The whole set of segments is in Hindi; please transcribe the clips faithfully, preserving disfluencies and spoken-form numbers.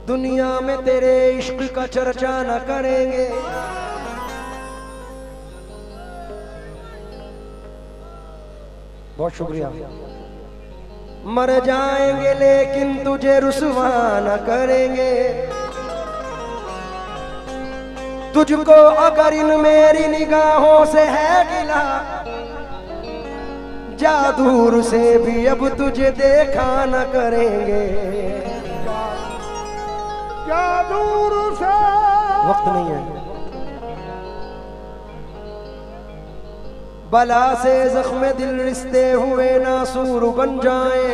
दुनिया में तेरे इश्क का चर्चा न करेंगे। बहुत शुक्रिया। मर जाएंगे लेकिन तुझे रुसवा न करेंगे। तुझको अगर इन मेरी निगाहों से है गिला, जा दूर से भी अब तुझे देखा न करेंगे। जा दूर से वक्त नहीं है। बला से जख्म दिल रिश्ते हुए नासूर बन जाए।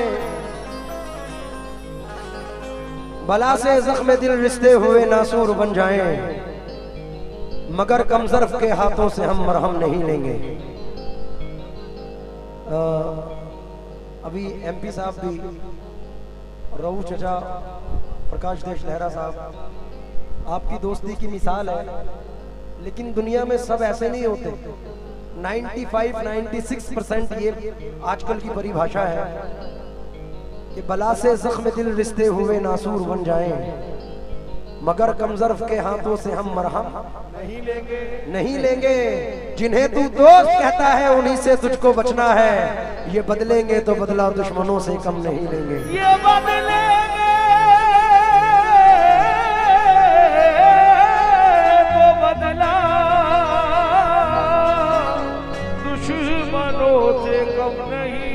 बला से जख्म दिल रिश्ते हुए नासूर बन जाए, मगर कमजर्फ के हाथों से हम मरहम नहीं लेंगे। आ, अभी एमपी साहब भी, रऊ चचा, प्रकाश देश लहरा साहब, आपकी दोस्ती की मिसाल है। लेकिन दुनिया में सब ऐसे नहीं होते। पचानवे छियानवे परसेंट ये आजकल की परिभाषा है कि बला से जख्म दिल रिश्ते हुए नासूर बन जाएं, मगर कमजर्फ के हाथों से हम मरहम नहीं लेंगे नहीं लेंगे। जिन्हें तू दोस्त कहता है उन्हीं से तुझको बचना है। ये बदलेंगे तो बदला दुश्मनों से कम नहीं लेंगे। ये बदलेंगे तो बदला दुश्मनों से कम नहीं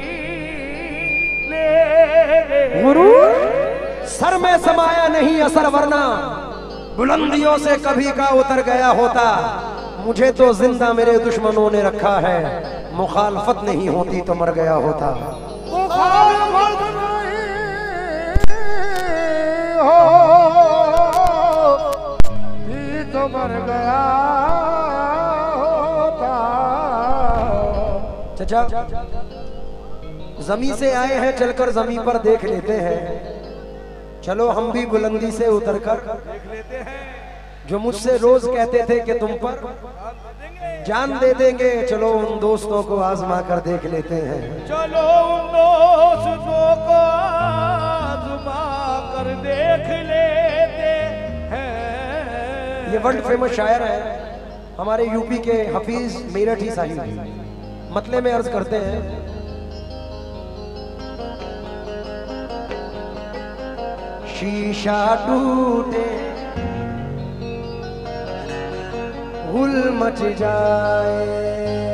लेंगे। गुरु सर में समाया नहीं असर, वरना बुलंदियों से कभी का उतर गया होता। मुझे तो जिंदा मेरे दुश्मनों ने रखा है, मुखालफत नहीं होती तो मर गया होता। मुखालफत नहीं हो तो मर गया होता। चचा, जमी से आए हैं, चलकर जमी पर देख लेते हैं। चलो हम भी बुलंदी से उतरकर देख लेते हैं। जो मुझसे रोज कहते थे कि तुम पर जान दे देंगे, चलो उन दोस्तों को आजमा कर देख लेते हैं। चलो उन दोस्तों को आजमा कर देख लेते हैं। ये वर्ल्ड फेमस शायर है हमारे यूपी के हफीज मेरठी साहिब। मतले में अर्ज करते हैं, शीशा टूटे गुल मच जाए,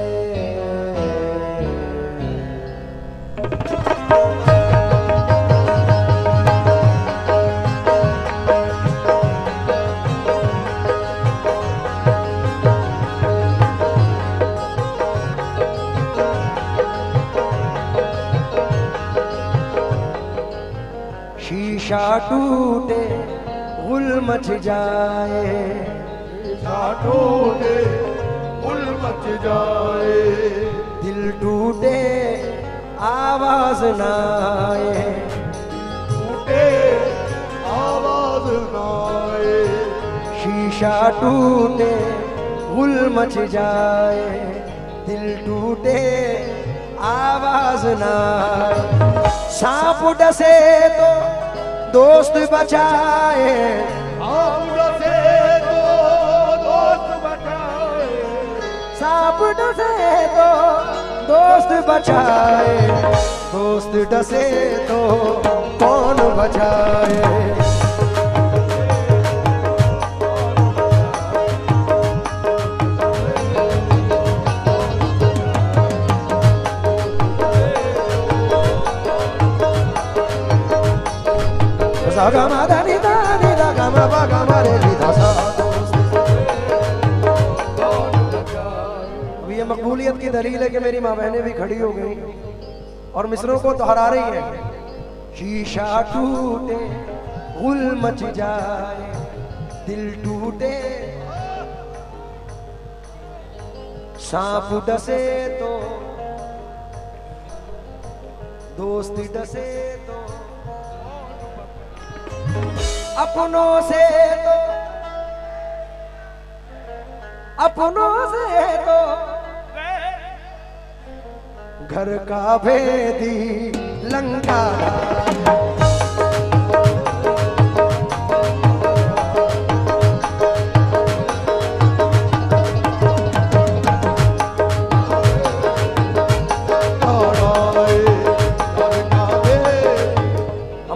शीशा टूटे गुल मच जाए, शीशा टूटे गुल मच जाए, दिल टूटे आवाज ना आए, टूटे आवाज ना आए। शीशा टूटे गुल मच जाए, दिल टूटे आवाज ना आए। सांप डसे तो दोस्त बचाए, सांप डसे तो दोस्त बचाए, सांप डसे तो दोस्त बचाए, दोस्त डसे तो कौन बचाए। अब ये मकबूलियत की दलील है कि मेरी माँ बहनें भी खड़ी हो गई और मिसरों को दोहरा रही हैं। शीशा टूटे गुल मच जाए, दिल टूटे सांप डसे तो दोस्त डसे तो अपनों से तो अपनों से तो घर का भेदी लंका।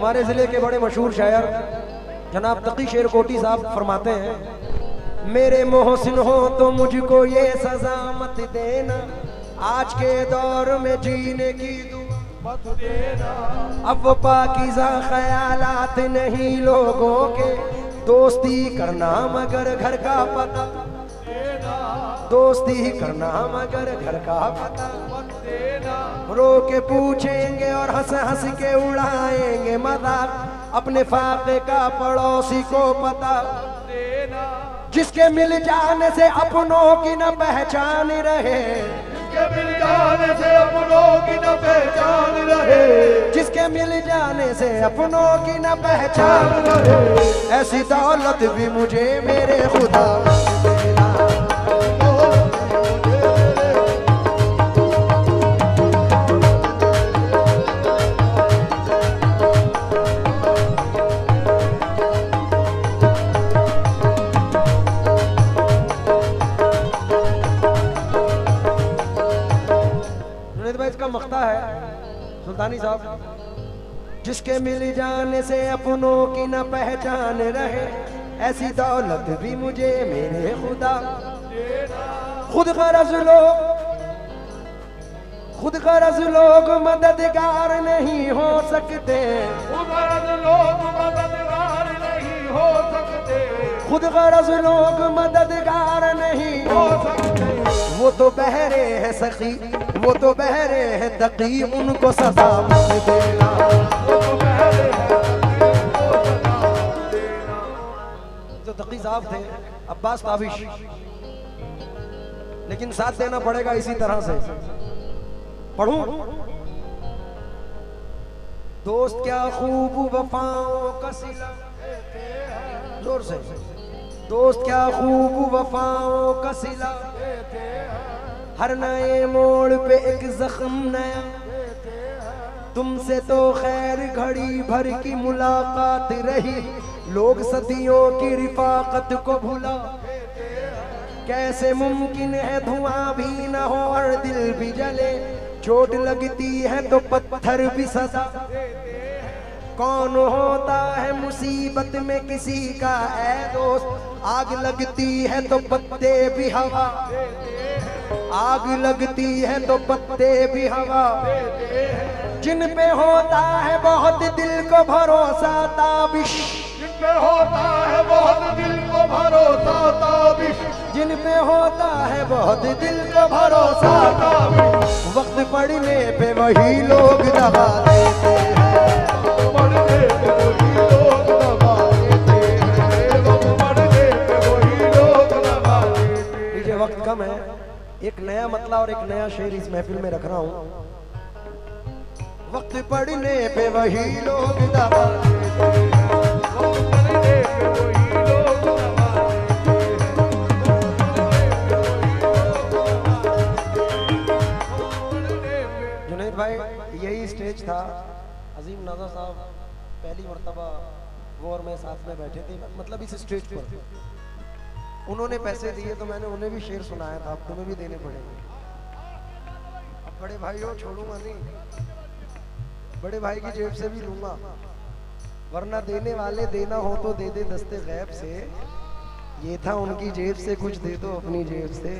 हमारे जिले के बड़े मशहूर शायर जनाब तकी शेरकोटी साहब फरमाते हैं, मेरे मोहसिन हो तो मुझको ये सजा मत देना, आज के दौर में जीने की दुआ मत देना। अब वो पाकीज़ा ख्यालात नहीं लोगों के, दोस्ती करना मगर घर का पता देना, दोस्ती करना मगर घर का पता मत देना। रो के पूछेंगे और हंस हंस के उड़ाएंगे मजाक, अपने फाके का पड़ोसी को पता देना। जिसके मिल जाने से अपनों की न पहचान रहे, जिसके मिल जाने से अपनों की न पहचान रहे, जिसके मिल जाने से अपनों की न पहचान रहे, ऐसी दौलत भी मुझे मेरे खुदा देना। इसका मख्ता है सुल्तानी साहब, जिसके मिल जाने से अपनों की न पहचान रहे, ऐसी दौलत भी मुझे मेरे खुदा खुद गरज लोग, खुद गरज लोग मददगार नहीं हो सकते, खुद गरज लोग मददगार नहीं हो सकते, खुद गरज लोग मददगार नहीं हो सकते। वो तो बहरे हैं सखी, वो तो बहरे हैं तकी, उनको सजा मत देना, वो तो बहरे हैं उनको सजा मत देना। जो तकी साहब थे अब्बास ताबिश, लेकिन साथ देना पड़ेगा इसी तरह से। पढ़ूं, दोस्त क्या खूब वफाओं का सिला, जोर से, दोस्त क्या खूब वफाओं का सिला, हर नए मोड़ पे एक जख्म नया, तुमसे तो खैर घड़ी भर की मुलाकात रही, लोग सदियों की रिफाकत को भुला, कैसे मुमकिन है धुआं भी न हो और दिल भी जले, चोट लगती है तो पत्थर भी सजा, कौन होता है मुसीबत में किसी का ऐ दोस्त, आग लगती है तो पत्ते भी हवा, आग लगती है तो पत्ते भी हवा, जिन पे होता है बहुत दिल को भरोसा ताबिश, जिन पे होता है बहुत दिल को भरोसा ताबिश, जिन पे होता है बहुत दिल को भरोसा ताबिश, वक्त पड़ने पे वही लोग दबा देते हैं, वक्त पड़ने पे वही लोग दबा देते हैं, वक्त पड़ने पे वही लोग दबा देते हैं। लीजिए वक्त कम है, एक नया मतला और एक नया शेर इस महफिल में रख रहा हूं। वक्त पड़ने पे वही लोग दबा देते हैं, वक्त पड़ने पे वही लोग दबा देते हैं। जुनैद भाई, यही स्टेज था, अजीम नाज़ा साहब पहली मर्तबा वो और मैं साथ में बैठे थे, मतलब इस स्टेज पर उन्होंने पैसे दिए तो मैंने उन्हें भी शेर सुनाया था, अब तुम्हें भी देने पड़ेंगे। अब बड़े भाई हो, छोड़ूंगा नहीं, बड़े भाई की जेब से भी लूंगा, वरना देने वाले देना हो तो दे दे दस्ते गैब से, ये था उनकी जेब से, कुछ दे दो अपनी जेब से।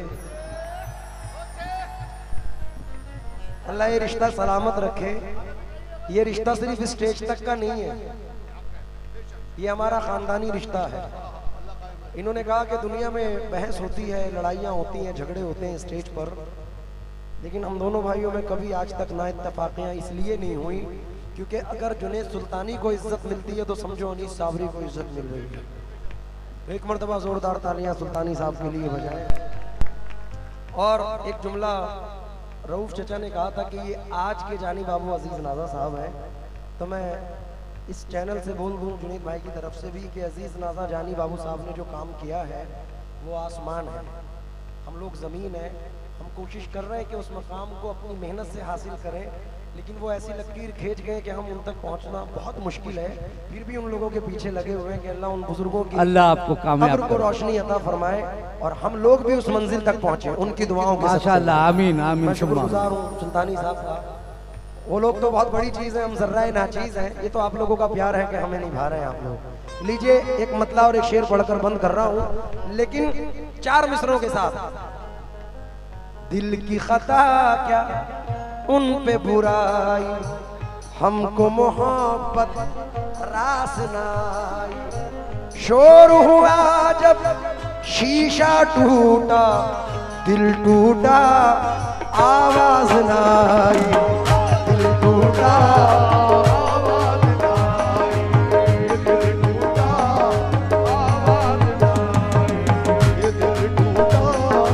अल्लाह ये रिश्ता सलामत रखे। ये रिश्ता सिर्फ स्टेज तक का नहीं है, ये हमारा खानदानी रिश्ता है। इन्होंने कहा कि दुनिया में बहस होती है, लड़ाइयाँ होती हैं, झगड़े होते हैं स्टेज पर, लेकिन हम दोनों भाइयों में कभी आज तक ना इत्तेफाकियाँ इसलिए नहीं हुई क्योंकि अगर जुनैद सुल्तानी को इज्जत मिलती है तो समझो अनीस साबरी को इज्जत मिल रही है। एक मरतबा जोरदार तालियां सुल्तानी साहब के लिए बजाएं। और एक जुमला रऊफ चचा ने कहा था कि ये आज के जानी बाबू अजीज नाज़ा साहब हैं, तो मैं इस चैनल से बोल दूं जुनैद भाई की तरफ से भी कि अजीज नाज़ा जानी बाबू साहब ने जो काम किया है वो आसमान है, हम लोग ज़मीन है। हम कोशिश कर रहे हैं कि उस मकाम को अपनी मेहनत से हासिल करें, लेकिन वो ऐसी लकीर खींच गए कि हम उन तक पहुंचना बहुत मुश्किल है। फिर भी उन लोगों के पीछे लगे हुए हैं कि अल्लाह उन बुजुर्गों की अल्लाह आपको कामयाब को रोशनी अता फरमाए और हम लोग भी उस मंजिल तक पहुंचे उनकी दुआओं के। माशाअल्लाह, आमीन आमीन। मैं शुक्रगुजार हूँ सुल्तानी साहब का। वो लोग तो बहुत बड़ी चीज है, हम जर्रा नाचीज हैं। ये तो आप लोगों का प्यार है कि हमें निभा रहे हैं आप लोग। लीजिए एक मतला और एक शेर पढ़कर बंद कर रहा हूं, लेकिन चार मिसरों के साथ। दिल की खता क्या उन पे बुराई, हमको मोहब्बत रास नाई। शोर हुआ जब शीशा टूटा, दिल टूटा आवाज नाई, दिल टूटा आवाज नाई, दिल टूटा आवाज नाई, दिल टूटा।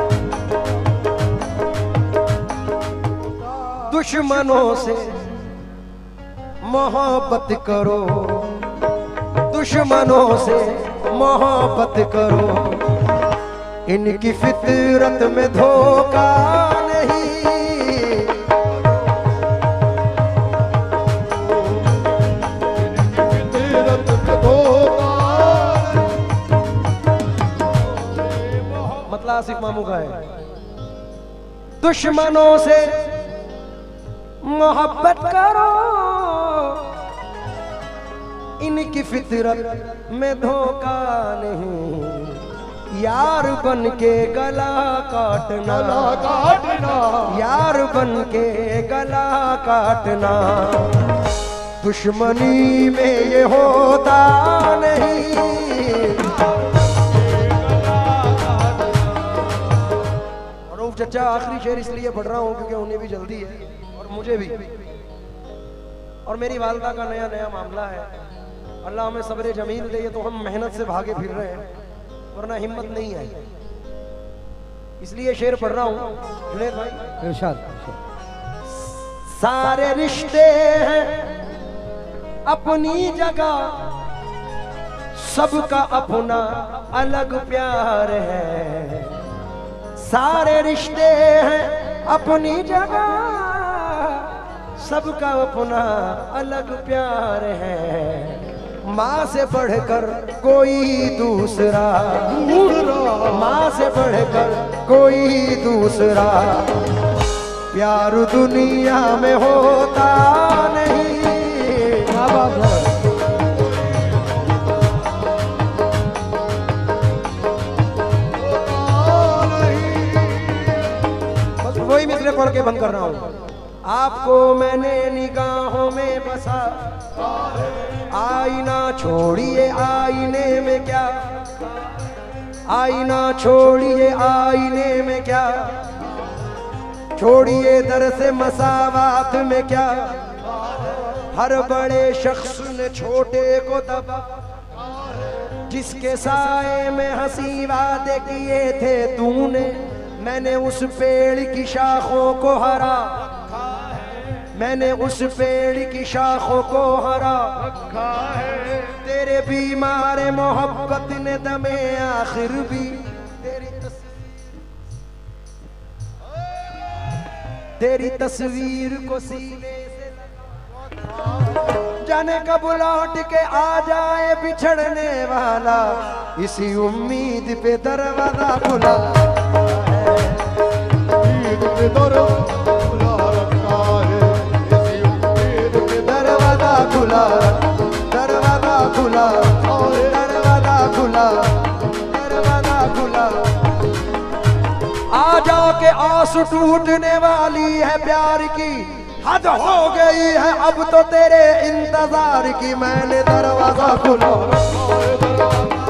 दुश्मनों से मोहब्बत करो, दुश्मनों से मोहब्बत करो, इनकी फितरत में धोखा नहीं। इनकी फितरत में धोखा। मतलब आसिफ मामू का है। दुश्मनों से मोहब्बत करो, इनकी फितरत में धोखा नहीं। यार बन के गला काटना, काटना यार बन के गला काटना, दुश्मनी में ये होता नहीं। रऊफ चचा आखिरी शेर इसलिए पढ़ रहा हूँ क्योंकि उन्हें भी जल्दी है और मुझे भी, और मेरी वालदा का नया नया मामला है। अल्लाह हमें सब्र जमील दे, तो हम मेहनत से भागे फिर रहे हैं, वरना हिम्मत नहीं आई। इसलिए शेर पढ़ रहा हूं जुनैद भाई। इरशाद। सारे रिश्ते हैं अपनी जगह, सबका अपना अलग प्यार है। सारे रिश्ते हैं अपनी जगह, सबका अपना अलग प्यार है। माँ से बढ़कर कोई दूसरा, माँ से बढ़कर कोई दूसरा प्यार दुनिया में होता नहीं। बस वही मिसरे पढ़ के बंद कर रहा हूँ। आपको मैंने निगाहों में बसा, आईना छोड़िए आईने में क्या, आईना छोड़िए आईने में क्या, छोड़िए दर से मसावात में क्या। हर बड़े शख्स ने छोटे को दबा, जिसके साए में हंसी वादे किए थे तूने, मैंने उस पेड़ की शाखों को हरा, मैंने उस पेड़ की शाखों को हरा रखा है। तेरे बीमार मोहब्बत ने दमे आखिर भी तेरी तस्वीर, तेरी तस्वीर को सीने से लगा। जाने कब लौट के आ जाए बिछड़ने वाला, इसी उम्मीद पे दरवाजा खुला है, उम्मीद पे दरवाजा रखा है। दरवाजा खुला, दरवाजा खुला, दरवाजा खुला, दरवाजा खुला। आ जाओ के आस टूटने वाली है प्यार की, हद हो गई है अब तो तेरे इंतजार की। मैंने दरवाजा खुला,